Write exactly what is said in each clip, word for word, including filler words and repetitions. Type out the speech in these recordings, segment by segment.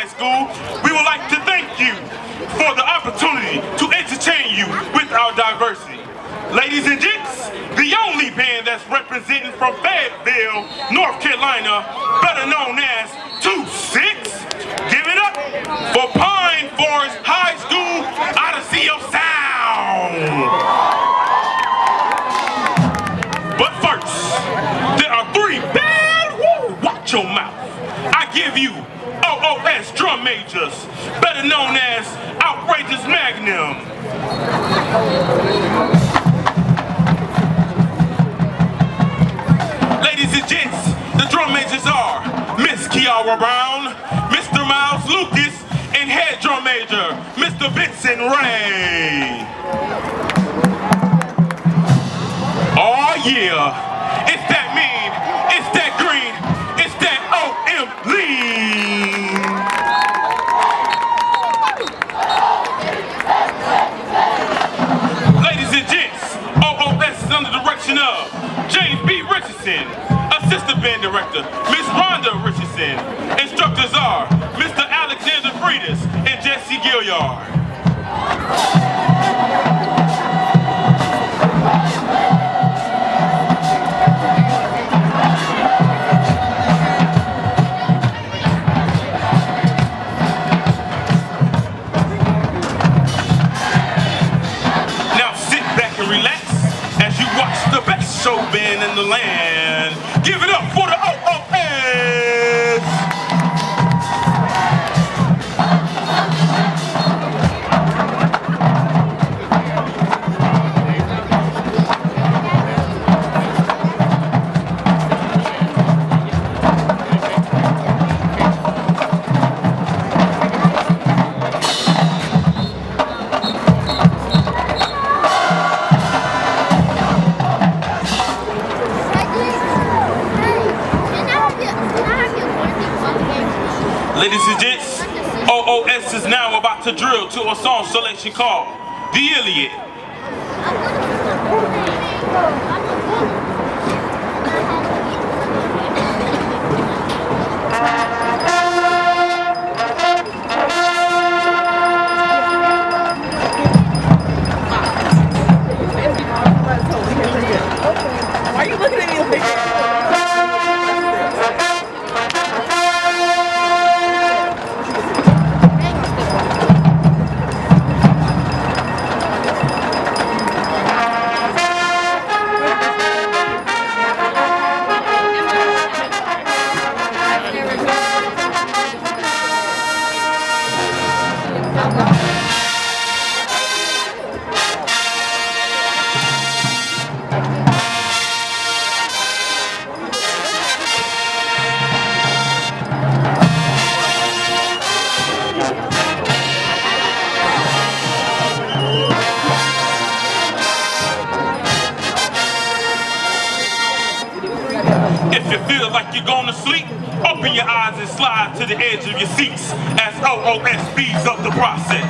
High School, we would like to thank you for the opportunity to entertain you with our diversity. Ladies and gents, the only band that's representing from Fayetteville, North Carolina, better known as two six, give it up for Pine Forest High School Odyssey of Sound. But first, there are three bad, woo, watch your mouth. I give you O O S drum majors, better known as Outrageous Magnum. Ladies and gents, the drum majors are Miss Kiara Brown, Mister Miles Lucas, and head drum major, Mister Vincent Ray. Oh yeah, it's that mean, it's that green, it's that O M lean. Ladies and gents, O O S is under the direction of James B. Richardson, assistant band director, Miss Rhonda Richardson. Instructors are Mister Alexander Freitas and Jesse Gilliard. Show band in the land. Give it up for the O O S! Ladies and gents, O O S is now about to drill to a song selection called The Iliad. Why are you looking at me like that? If you feel like you're going to sleep, open your eyes and slide to the edge of your seats as O O S speeds up the process.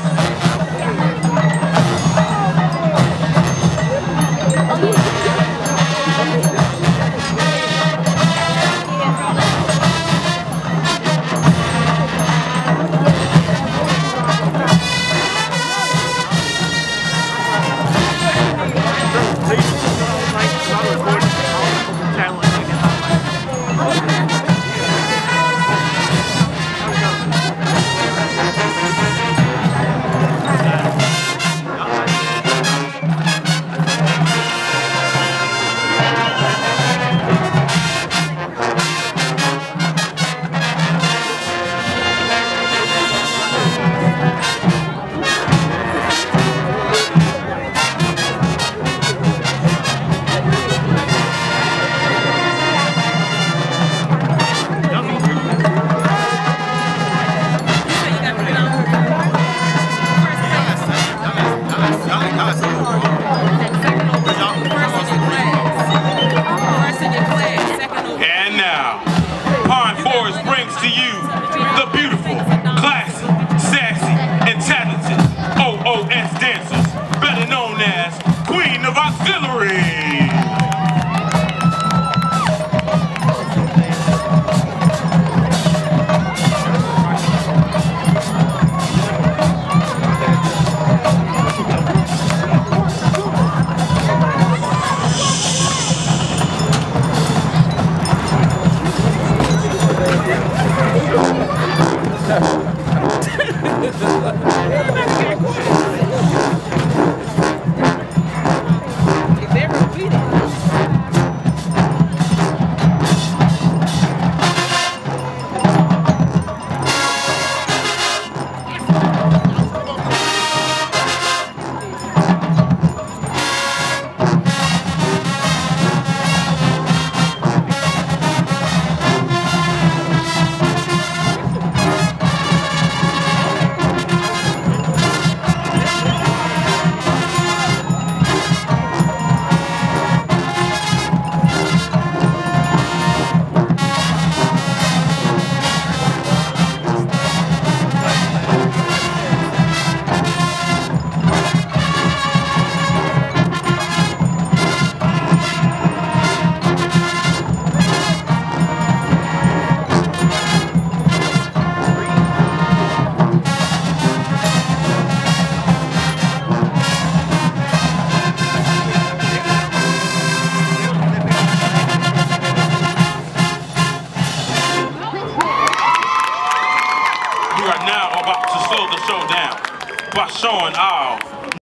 We are now about to slow the show down by showing our